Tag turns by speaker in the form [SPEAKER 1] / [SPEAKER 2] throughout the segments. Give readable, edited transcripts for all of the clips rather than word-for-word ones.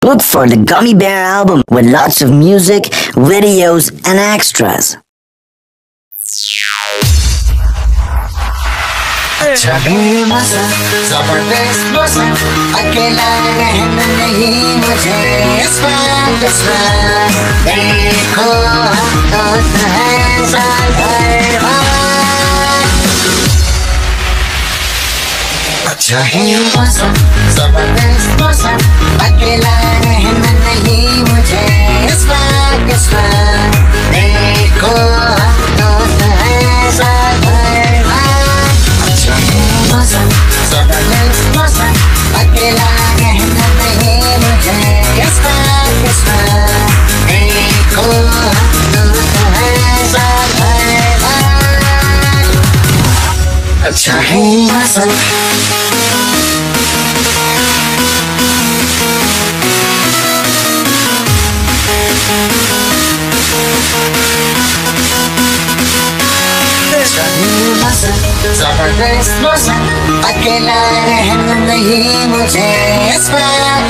[SPEAKER 1] Look for the Gummy Bear album with lots of music, videos, and extras.
[SPEAKER 2] जबरदस्त मौसम अकेला रहना नहीं मुझे इस बात देखो दोस्त है साल भर अच्छा है मौसम जबरदस्त मौसम अकेला रहना नहीं मुझे इस बात देखो दोस्त है साल भर जबरदस्त मौसम अकेला रहना नहीं मुझे इस बात देखो दोस्त है साल भर अच्छा है मौसम जबरदस्त मौसम अकेला रहना नहीं मुझे इस बात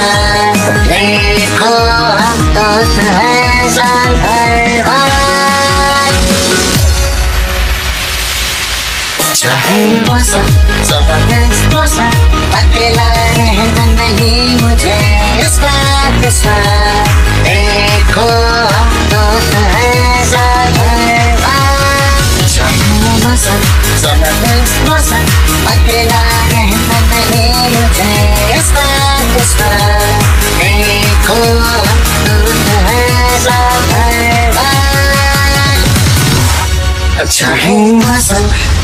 [SPEAKER 2] देखो हम दोस्त हैं साल भर चाहे मौसम जबरदस्त मौसम अकेला रहना नहीं मुझे इस बात देखो हम दोस्त हैं साल भर जबरदस्त मौसम अकेला रहना नहीं मुझे इस बात देखो हम दोस्त हैं साल भर अच्छा है मौसम।